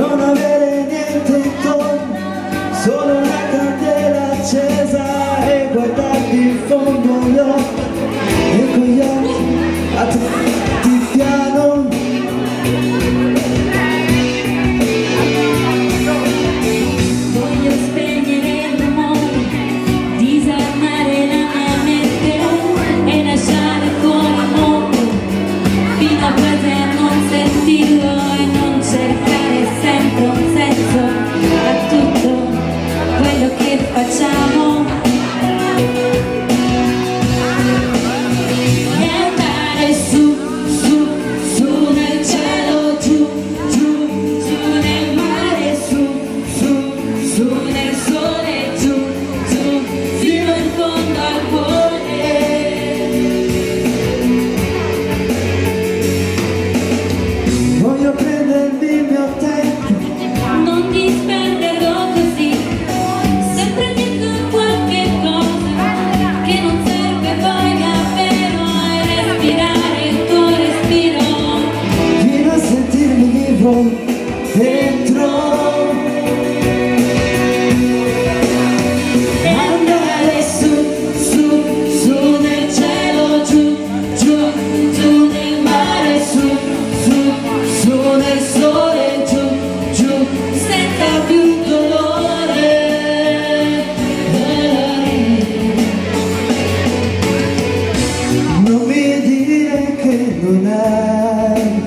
non avere niente intorno, solo una candela accesa e guardarti in fondo agli occhi, e con gli occhi a tratti piano. Voglio spegnere il rumore, disarmare la mia mente e lasciare fuori il mondo fino a quasi a non sentirlo e non cercare sempre un senso a tutto quello che facciamo. E andare su, su, su nel cielo, giù, giù, giù nel mare, su, su, su nel sole, giù, giù, fino in fondo al cuore. Voglio prendermi il mio tempo, Non disperderò così, sempre dietro qualche cosa che non serve poi davvero, e respirare il tuo respiro. fino a sentirmi vivo dentro. E andare su, su, su nel cielo, giù, giù, giù nel mare, su, su, su nel sole, giù, giù, senza più dolore. Non mi dire che non hai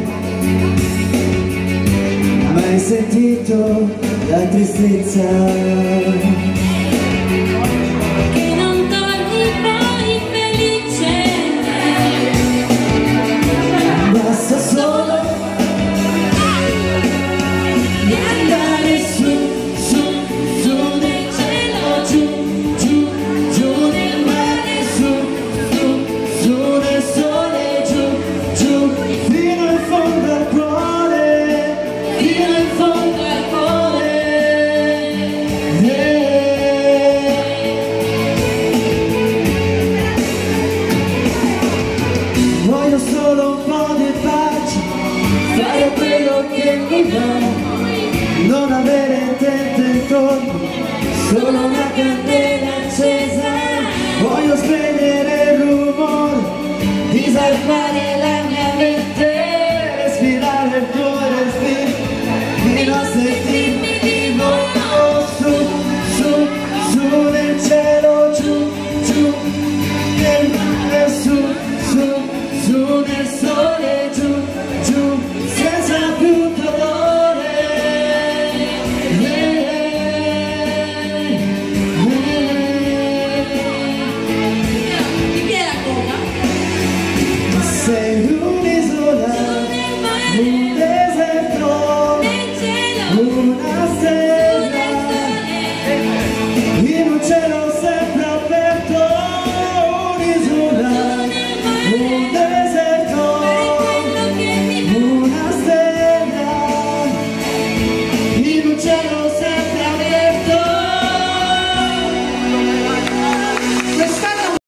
mai sentito la tristezza. Che non torni mai felice, Basta solo e andare su, su, su nel cielo, giù, giù, giù nel mare, su, su, su nel sole, giù, giù, fino in fondo al cuore, fino in fondo al cuore. Voglio solo un po' di pace, fare quello che mi va, non avere tempo intorno, solo una candela accesa. Voglio spegnere il rumore, disarmare la mia mente